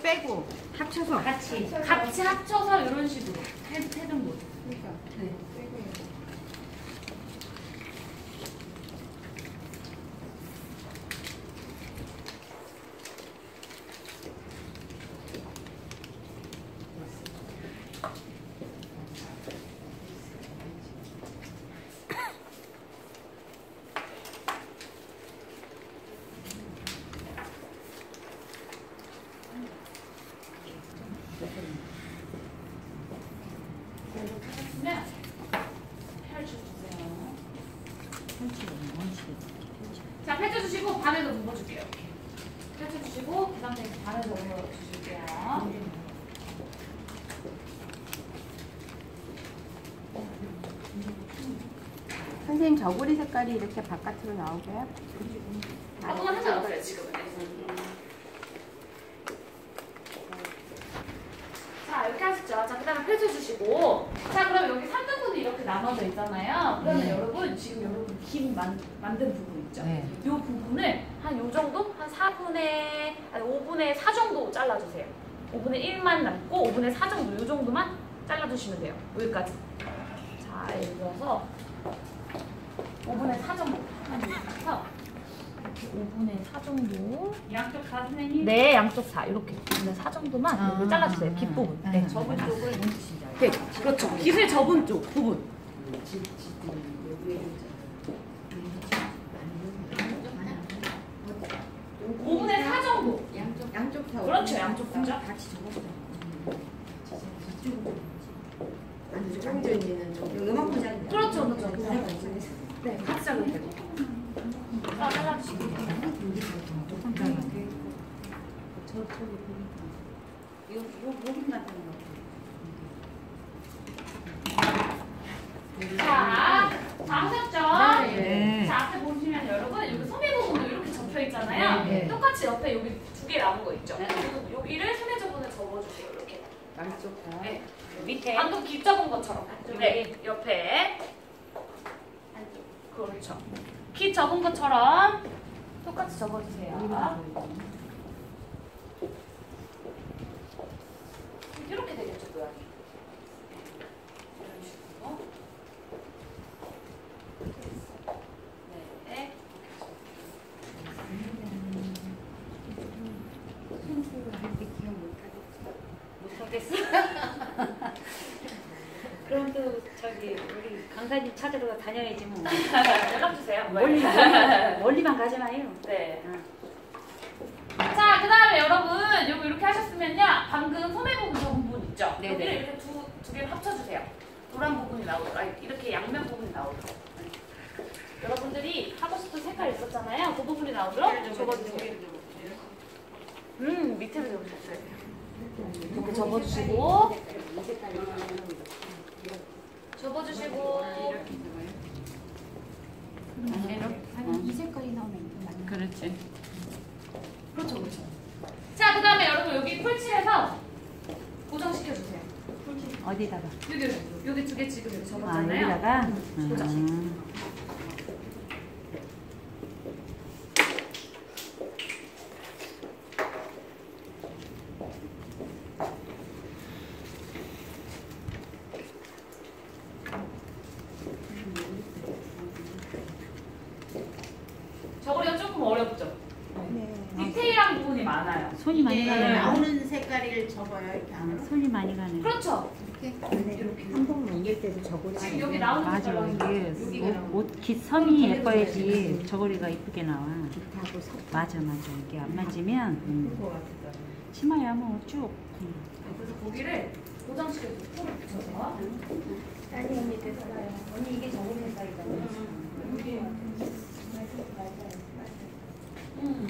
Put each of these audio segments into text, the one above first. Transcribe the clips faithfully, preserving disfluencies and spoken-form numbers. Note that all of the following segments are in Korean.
빼고 합쳐서 같이 같이 합쳐서 이런 식으로 해, 해준 거죠. 그러니까 네. 빼고 해야 돼. 자, 펼쳐주시고 반에서 묶어줄게요. 펼쳐주시고 그 상태에서 반에서 묶어주실게요. 선생님 저고리 색깔이 이렇게 바깥으로 나오고요. 아무거나 상관없어요 지금은. 자, 이렇게 하셨죠. 자, 그 다음에 펼쳐주시고. 자, 그럼 여기 삼 등분이 이렇게 나눠져 있잖아요. 그러면 네. 여러분, 지금 여러분 김 만, 만든 부분 있죠? 네. 이 부분을 한 요 정도? 한 사분의, 아니 오분의 사 정도 잘라주세요. 오분의 일만 남고 오분의 사 정도, 요 정도만 잘라주시면 돼요. 여기까지. 자, 예를 들어서 오분의 사 정도. 한 이렇게 해서 이렇게 오분의 사 정도. 양쪽 다 선생님? 네, 양쪽 사 이렇게 오분의 사 정도만 아, 이렇게 잘라주세요. 뒷부분. 아, 네, 아, 접은 아, 쪽을. 아, 네, 그렇죠. 깃을 접은 쪽 부분. 오분의 사 정도. 양쪽 양쪽 다. 그렇죠, 양쪽 다. 같이 접어서. 아니 정해져 있는 쪽. 요만큼 잘라. 그렇죠, 그렇죠. 네, 같이 자르면 되고. 아, 잘라주시고. 요, 요 부분 같은 거. 자, 아셨죠? 네. 자, 앞에 보시면 여러분, 여기 소매 부분도 이렇게 접혀 있잖아요. 네. 똑같이 옆에 여기 두 개 남은 거 있죠? 그리고 여기를 소매 부분에 접어주세요, 이렇게. 양쪽 다. 네. 밑에 방금 깃 접은 것처럼. 안쪽에. 네, 옆에. 그렇죠. 깃 접은 것처럼 똑같이 접어주세요. 이렇게 되겠죠, 모양이. 이런 식으로. 네. 못하겠어. 그럼 또 저기 우리 강사님 찾으러 다녀야지 뭐. 연락 주세요. 멀리 멀리- 멀리만 가지 마요. 네. 응. 자, 그 다음에 여러분, 여기 이렇게 하셨으면요. 방금 소매 부분 저 부분 있죠? 네네. 여기를 이렇게 두, 두 개를 합쳐주세요. 노란 부분이 나오도록. 아니, 이렇게 양면 부분이 나오도록. 여러분들이 하고 싶은 색깔 있었잖아요. 그 부분이 나오도록 접어주세요. 음, 밑에도 접으셨어요. 이렇게 접어주시고. 접어주시고. 한이 색깔이 나오면 맞는. 그렇지. 그렇죠, 그렇죠. 자, 그 다음에 여러분 여기 풀칠해서 고정시켜주세요. 어디다가? 여기, 여기, 여기 두 개 지금 여기 아 접었잖아요. 여기다가. 고정. 음. 저거리가 조금 어렵죠? 네. 디테일한 부분이 많아요. 손이 많이 이게 가네. 나오는 색깔을 접어요 이렇게 아, 안으로. 손이 많이 가네. 그렇죠? 이렇게 한번 옮길 때도 저고리. 지금 여기 나오는 맞아. 색깔로 이게 여기가 나오고. 옷, 옷깃 선이 예뻐야지 저고리가 이쁘게 나와. 하고 섞어. 맞아 맞아. 이게 안 맞으면 음. 것 같다. 치마야 뭐 쭉. 음. 그래서 고기를 고정시켜서 풀을 붙여서. 아니 언니 됐어요. 언니 이게 저고리 색깔이잖아요. 음.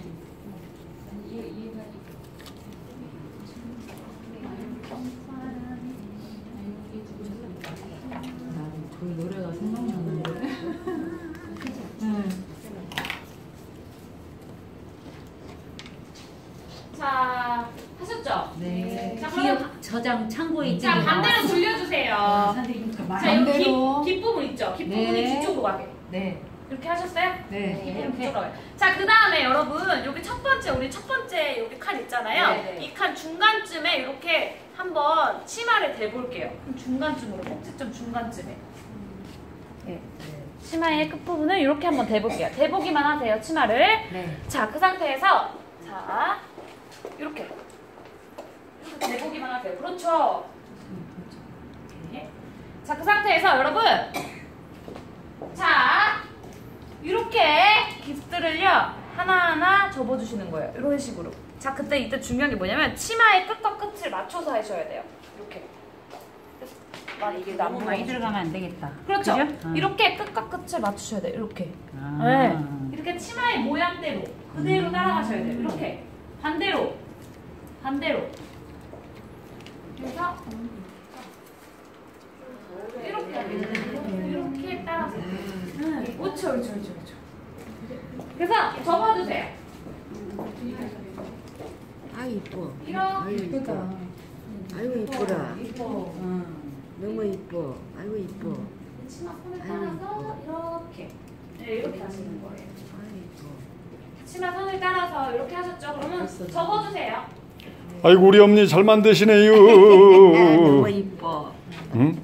그 노래가 생각나는데. 응. 자, 하셨죠? 네. 자, 그럼 기억 저장 창고에 있는 자, 반대로 돌려주세요. 선생님 자, 여기 깃, 깃 부분 있죠? 깃 부분이 네. 뒤쪽으로 가게. 네. 이렇게 하셨어요? 네. 이렇게. 자, 그 다음에 여러분, 여기 첫 번째, 우리 첫 번째 여기 칸 있잖아요. 네. 이 칸 중간쯤에 이렇게 한번 치마를 대볼게요. 중간쯤으로, 꼭지점 중간쯤에. 네. 치마의 끝부분을 이렇게 한번 대볼게요. 대보기만 하세요, 치마를. 네. 자, 그 상태에서, 자, 이렇게. 이렇게 대보기만 하세요. 그렇죠. 이렇게. 자, 그 상태에서 여러분, 자, 이렇게 깁스들을요 하나하나 접어주시는 거예요. 이런 식으로. 자, 그때 이때 중요한 게 뭐냐면 치마의 끝과 끝을 맞춰서 하셔야 돼요. 이렇게. 많이 이게 너무 많이 들어가면 안 되겠다. 그렇죠. 그죠? 어. 이렇게 끝과 끝을 맞추셔야 돼요. 이렇게. 아. 네. 이렇게 치마의 모양대로 그대로 따라가셔야 돼요. 이렇게 반대로 반대로. 그래서 이렇게 이렇게 따라서. 응. 그렇죠, 그렇죠, 그렇죠, 그렇죠. 그래서 접어주세요. 아 이뻐. 이렇게. 아유 이뻐. 아이고 이뻐라. 이뻐. 너무 이뻐. 아이고 이뻐. 치마 손을 따라서 이렇게. 네, 이렇게 하시는 거예요. 아유 이뻐. 치마 선을 따라서 이렇게 하셨죠? 그러면 접어주세요. 아이고 우리 어머니 잘 만드시네요. 너무 이뻐. 응?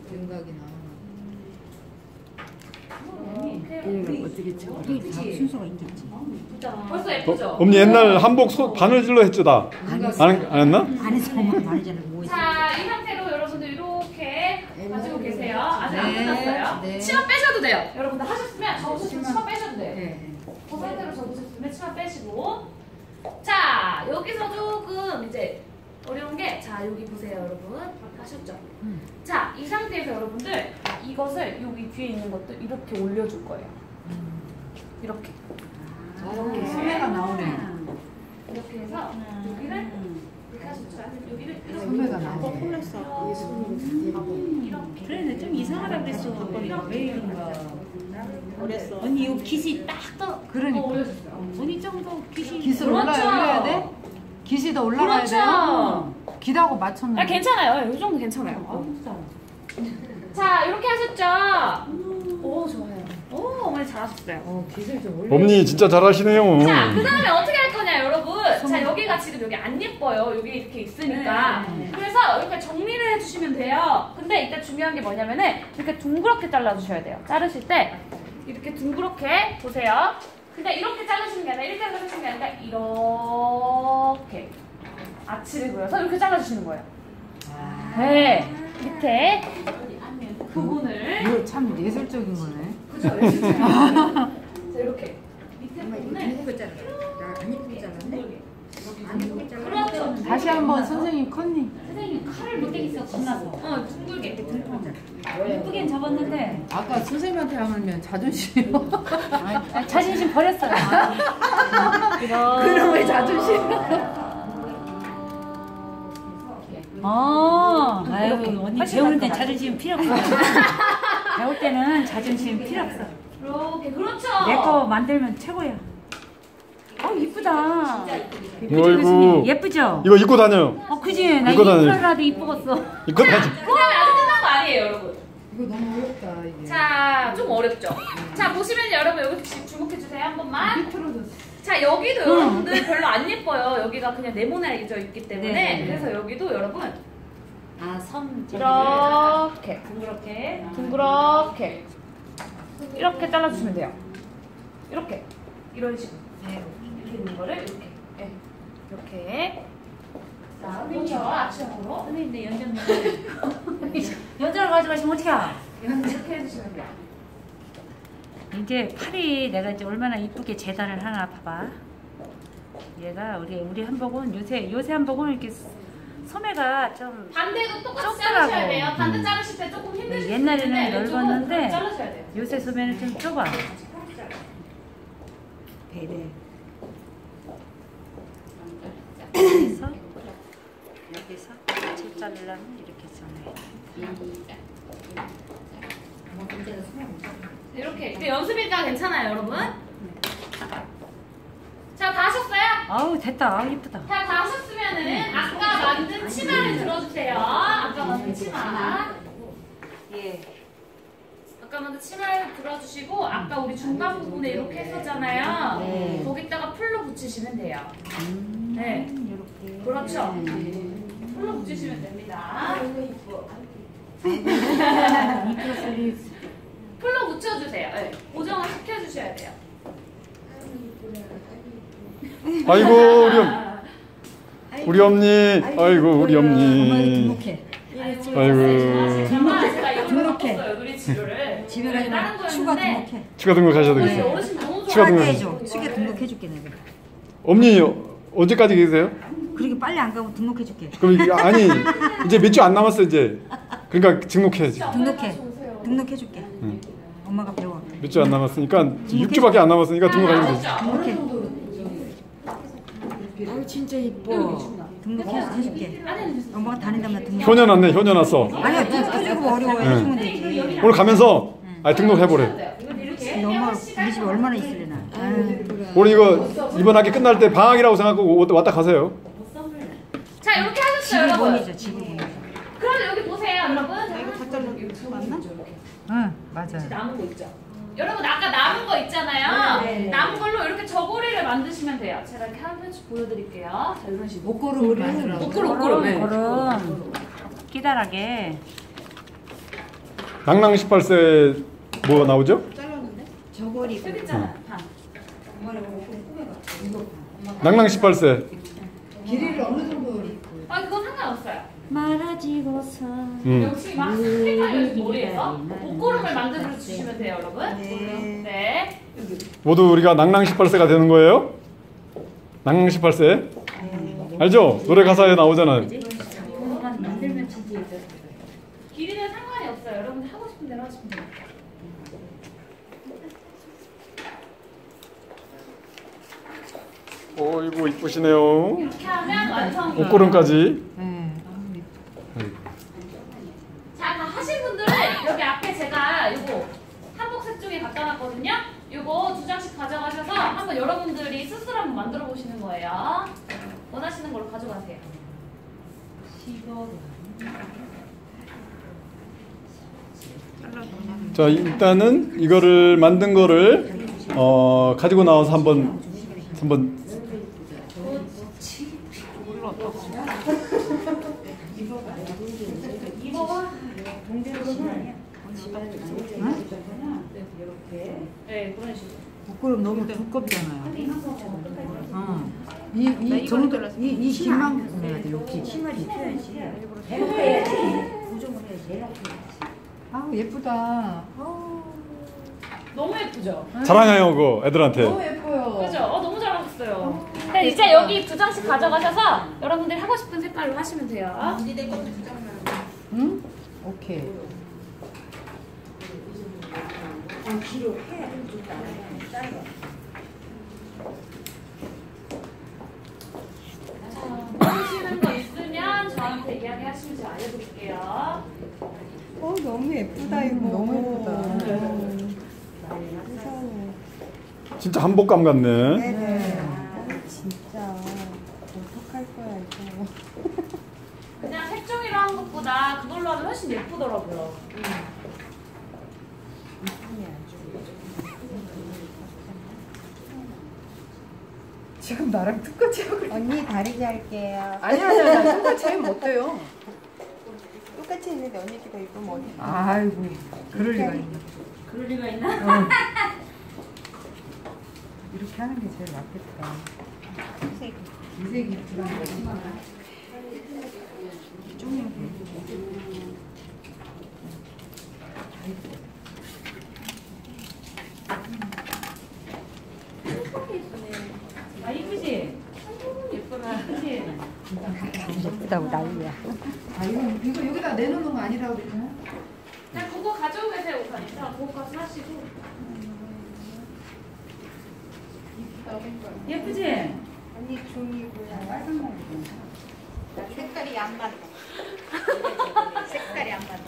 이거 어떻게 쳐? 순서가 있겠지. 벌써 어, 예쁘죠? 어머니 옛날 한복 소, 바느질로 했죠 다? 안, 안 했나? 안에서 보면 말이잖아. 뭐 자, 이 상태로 여러분들 이렇게 가지고 계세요. 아직 안 네, 끝났어요. 네. 치마 빼셔도 돼요. 여러분들 하셨으면 접으셨으면 치마 빼셔도 돼요. 네. 그 상태로 접으셨으면 치마 빼시고. 자, 여기서 조금 이제 어려운 게, 자, 여기 보세요, 여러분. 하셨죠? 음. 자, 이 상태에서 여러분들 이것을 여기 뒤에 있는 것도 이렇게 올려줄 거예요. 이렇게. 이렇게 소매가 나오네. 이렇게 해서 여기를 이렇게 하셨죠? 여기를 이렇게. 소매가 나오네. 이렇게. 그래, 좀 이상하다 그랬어. 왜 이런가? 그랬어. 언니 이 깃이 딱 떠. 그러니까. 어, 올려주세요. 언니 정도 깃이. 깃을 그렇죠. 올라 올려야 돼? 깃이 더 올라가야 그렇죠. 돼요? 깃하고 맞췄는데. 아, 괜찮아요. 이 정도 괜찮아요. 어, 자, 이렇게 하셨죠? 오, 좋아요. 오, 어머니 잘하셨어요. 어, 깃을 좀 올려. 어머니 진짜 잘하시네요. 자, 그 다음에 어떻게 할 거냐, 여러분. 자, 여기가 지금 여기 안 예뻐요. 여기 이렇게 있으니까. 네. 그래서 이렇게 정리를 해주시면 돼요. 근데 이때 중요한 게 뭐냐면은 이렇게 둥그렇게 잘라주셔야 돼요. 자르실 때 이렇게 둥그렇게 보세요. 근데 이렇게 자르시는 게 아니라 이렇게 자르시는 게 아니라 이렇게 아치를 그려서 이렇게 잘라주시는 거예요. 네. 밑에 부분을 이거 참 예술적인 거네. 그죠? 자, 이렇게 밑에 부분을 이쁘게 잘라. 나안 이쁘게 잘랐네. 안 이쁘게 잘라. 그렇죠. 다시 한번 선생님 컨닝. 선생님 칼을 못 대겠어 겁나서. 어, 둥글게 이렇게 둥글게. 예쁘긴 접었는데. 아까 선생님한테 하면 자존심. 아, 자신심 버렸어요. 그럼 왜 자존심? 어, 아유, 언니 훨씬 배울 나을 때 것 자존심 필요 없어. 배울 때는 자존심 필요 없어. 이렇게 그렇죠. 내 거 만들면 최고야. 어, 이쁘다. 어이구 예쁘죠? 이거 입고 다녀요. 어, 그지? 나 입고 다녀요. 이쁘라도 이쁘겠어. 입고 다녀. 그 다음에 아직 끝난 거 아니에요, 여러분. 이거 너무 어렵다 이게. 자, 좀 어렵죠? 자, 보시면 여러분 여기 지- 주목해주세요, 한 번만. 삐뚤어졌어. 자, 여기도 여러분들 별로 안 예뻐요. 여기가 그냥 네모나게 있기 때문에. 네. 그래서 여기도 여러분 아, 섬. 이렇게 둥그렇게. 둥그렇게 이렇게 잘라주시면 돼요. 이렇게 이런 식으로 이렇게 있는 거를 이렇게 네. 이렇게 자, 그렇죠. 아치형으로 선생님, 내 연장 연장을 가져가시면 어떡해? 이렇게 해주시면 돼요. 이제 팔이 내가 이제 얼마나 이쁘게 재단을 하나 봐봐. 얘가 우리 우리 한복은 요새 요새 한복은 이렇게 소매가 좀 반대도 똑같이 좁더라고. 자르셔야 돼요. 반대 자르실 때 조금 힘드실 수 옛날에는 있는데 왼쪽은 넓었는데 그렇게 자르셔야 돼요. 요새 소매는 좀 좁아. 배를 여기서 여기서 칠 자르려면 이렇게 써놔야지. 이렇게 이렇게 연습이니까 괜찮아요, 여러분. 자, 다 하셨어요? 아우 됐다. 아우 이쁘다. 자, 다 하셨으면은 아까 만든 치마를 들어주세요. 아까 만든 치마. 예. 잠깐만 치마를 들어주시고 아까 우리 중간 부분에 이렇게 했었잖아요. 네. 거기다가 풀로 붙이시면 돼요. 네, 이렇게. 그렇죠. 풀로 붙이시면 됩니다. 풀로 붙여주세요. 네, 고정을 시켜주셔야 돼요. 아이고 우리 엄, 우리 엄니. 아이고 우리 엄니. 등록해. 아이고. 잠깐만 제가 이걸로 등록해. 바꿨어요 누리 치료를. 집에 다른 가서 추가 거였는데 등록해. 추가 등록하셔야 우리 되겠어요. 어르신 너무 추가 좋아해. 등록. 해줘. 추가 등록해줄게 내가. 엄니 언제까지 계세요? 그렇게 빨리 안 가면 등록해줄게. 그럼 이게 아니 이제 몇 주 안 남았어 이제. 그러니까 등록해야지. 등록해. 등록해줄게. 응. 엄마가 배워. 몇 주 안 남았으니까 육 주밖에 안 남았으니까 등록하시면 되지. 등록해. 어 진짜 이뻐. 등록해줄게. 엄마가 다닌다면 등록. 효녀 났네 효녀 났어. 아니야 등록해주고 어려워 응. 해주면 되지. 오늘 가면서 아 등록해보래. 너무 우리 집에 얼마나 있을래나. 아유. 우리 이거 이번 학기 끝날 때 방학이라고 생각하고 왔다 가세요. 자 이렇게 하셨어요 집을 여러분. 보내줘 집을 보내줘. 그럼 여기 보세요 여러분. 응, 맞아. 남은 거 있죠? 여러분 아까 남은 거 있잖아요. 남은 걸로 이렇게 저고리를 만드시면 돼요. 제가 이렇게 한 번씩 보여드릴게요. 자 이런 식으로. 목걸음을 만들어. 옷걸음 옷걸음. 네. 그럼 기다랗게. 낭낭 십팔 세 뭐 나오죠? 저고리. 여기 있잖아요. 반. 낭낭 십팔 세. 길이를 어느 정도 아 그건 상관없어요. 말아지고서. 음. 역시 막 색깔 머리에서 옷걸음을 만들어 주시면 돼요 여러분. 네. 네. 여기. 모두 우리가 낭낭 십팔 세가 되는 거예요? 낭낭 십팔 세. 알죠? 노래 가사에 나오잖아요. 길이는 상관이 없어요. 여러분 하고 싶은 대로 하시면 돼요. 어이구 이쁘시네요. 이렇게 하면 완성이에요. 옷걸음까지. 네. 자, 다 하신 분들은 여기 앞에 제가 이거 한복색 종이 갖다 놨거든요. 이거 두 장씩 가져가셔서 한번 여러분들이 스스로 한번 만들어 보시는 거예요. 원하시는 걸로 가져가세요. 자 일단은 이거를 만든 거를 어 가지고 나와서 한번 한번 네, 그런 식으로. 목걸음 너무 두껍잖아요. 어. 이, 이 정도, 이, 이 길만 보내야 돼, 여기. 치마를 입혀야지. 아 예쁘다. 너무 예쁘죠? 자랑해요 그거 애들한테. 너무 예뻐요. 그죠? 어, 너무 잘하셨어요. 네, 이제 여기 두 장씩 가져가셔서 여러분들이 하고 싶은 색깔로 하시면 돼요. 응? 오케이. 하시는 거 있으면 저한테 이야기하시면 제가 알려드릴게요. 어 너무 예쁘다 이거. 너무 예쁘다. 세상에. 진짜 한복감 같네. 네네. 아, 진짜 어떡할 거야 이거. 그냥 색종이로 한 것보다 그걸로 하면 훨씬 예쁘더라고요. 지금 나랑 똑같이 하고 있어. 언니 다르게 할게요. 아니야, 아니야, 나 똑같이 하면 어때요? 똑같이 했는데 언니가 입으면 어디? 아이고, 그럴 리가 있네. 그럴 리가 있나? 어. 이렇게 하는 게 제일 낫겠다. 색. 이 색이 이쁘다. 아 이쁘지? 예쁘나? 그지? 예쁘다고 난리야. 아, 이거, 이거 여기다 내놓는 거 아니라고 그랬나? 그냥 그거 가지고 계세요, 우선. 이따가 그거 가서 하시고. 예쁘지? 언니 종이고요. 빨간 거 색깔이 안 맞아. 색깔이 안 맞아.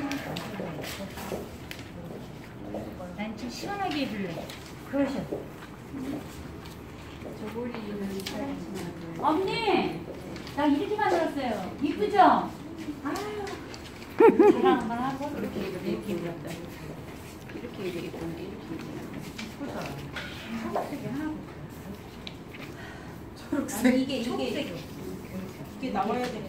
난 좀 시원하게 입을래. 그러셔. 언니, 나 이렇게 만들었어요. 이쁘죠? 아유, 자랑 한번 하고 이렇게 이렇게 입었다. 이렇게 이렇게 이렇게 초록색. 이게 이게 이게 나와야 되는데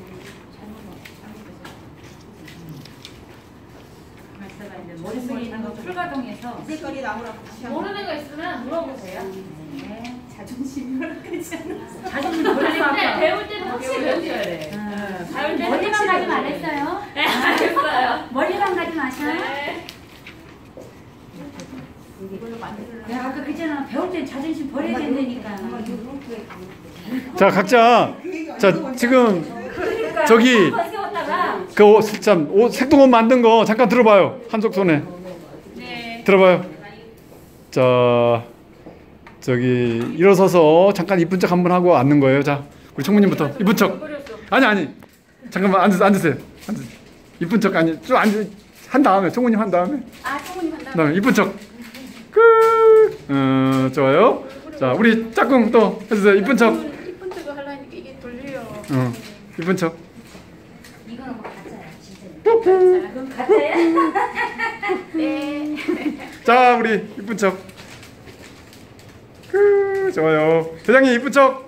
발사가 이제 머릿속에 있는 거 풀가동해서 색깔이 나오라고 모르는 거 있으면 물어보세요. 네. 자존심이 허락하지 않아. 자존심 근데 버리면 배울 때는 확실히 배우셔야 돼. 배울 때는 머리만 확실히 가지 배우셔야 돼. 말랬어요. 네, 알겠어요. 머리만 가지 마셔. 네. 이걸로 만들어. 내가 아까 그랬잖아. 배울 땐 자존심 버려야 된다니까. 자 각자 자 지금 저기 세웠다가 그 옷, 참, 옷, 색동옷 만든 거 잠깐 들어봐요. 한쪽 손에. 네. 들어봐요. 자, 저기 일어서서 잠깐 이쁜 척 한번 하고 앉는 거예요. 자, 우리 총무님부터 이쁜 척. 아니 아니. 잠깐만 앉으세요. 앉으세요. 앉으세요. 이쁜 척 아니 쭉 앉으 한 다음에 총무님 한 다음에. 아, 총무님 한다. 그다음에 이쁜 척. 끝. 어, 좋아요. 자, 우리 짝꿍 또 해주세요. 이쁜 척. 이쁜 척을 하려니까 이게 돌려. 어, 이쁜 척. 이거는 뭐 가짜야, 진짜. 그건 가짜야? 네. 자, 우리 이쁜 척. 그 좋아요. 대장님 이쁜 척.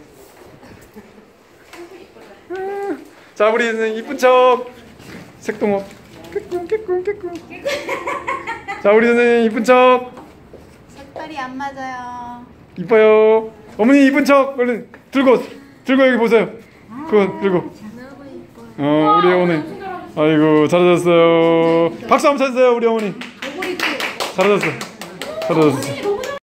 음, 자, 우리 이쁜 척. 색동옷. 깨꿍 깨꿍 깨꿍. 자, 우리 선생님 이쁜 척. 색깔이 안 맞아요. 이뻐요. 어머니 이쁜 척. 얼른 들고 들고 여기 보세요. 그거 들고. 너무 이뻐요. 어, 우리 어머니. 아이고 잘하셨어요. 박수 한번 쳐주세요, 우리 어머니. 잘하셨어요. 잘하셨어요.